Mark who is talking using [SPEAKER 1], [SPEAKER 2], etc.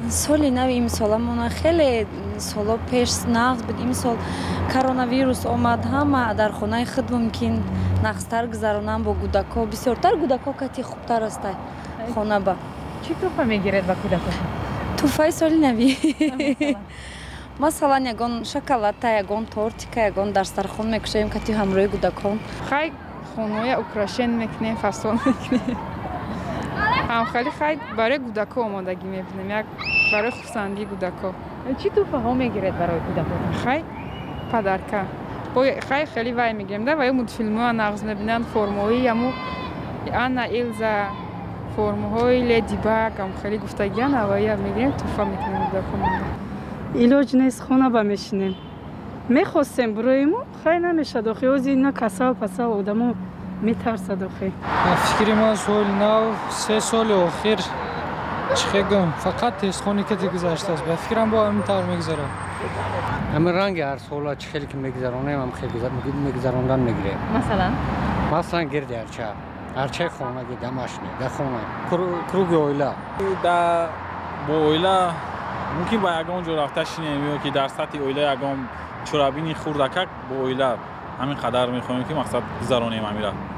[SPEAKER 1] соли нави имсоламона хеле сола пеш нағз буд имсол коронавирус омад ҳама дар хонаи худ мумкин нағзтар гузаронанд бо кӯдако бисёртар кӯдако кати хубтар астай хона ба
[SPEAKER 2] чӣ тӯҳфа мегиред ба кӯдако
[SPEAKER 1] тӯҳфаи соли навӣ масалан ягон шоколадта ягон тортика ягон дастархон мекушоем кати ҳамроҳи кӯдакон
[SPEAKER 2] хай хонаҳоя украшен мекунем фасон мекунем ҳамхали хай барои кӯдако омодагӣ мебинем як барои хурсандии кӯдако чӣ тӯҳфаҳо мегиред барои кӯдако хай падарка хай хеле вай мегирем да ва ё мултфилмҳоя нағз мебинанд формаҳои яму анна илза формаҳои леди баг ҳамхали гуфтагия навоия мегирем тӯҳфа мекунем кӯдако
[SPEAKER 3] илоҷ нест хона ба мешинем мехостем бироему хай намешад охи ози ина касал пасал одамо метарсад охи
[SPEAKER 4] фикри ман соли нав 3 соли охир чӣ хегӯм фақат тестхони кати гузаштааст ба фикрам бо ҳамин тавр мегузарам
[SPEAKER 5] ҳамин ранги ҳар сола чӣ хеле ки мегузаронем ҳам хеле мегузарондан мегирем масалан гирди арчаи хонаги да машини да хона круги оила
[SPEAKER 6] бо оила мумкин ба ягон ҷо рафта шинем ё ки дар сатҳи оила ягон чорабини хурдакак бо оила ҳамин қадар мехоҳем ки мақсад гузаронем ҳамира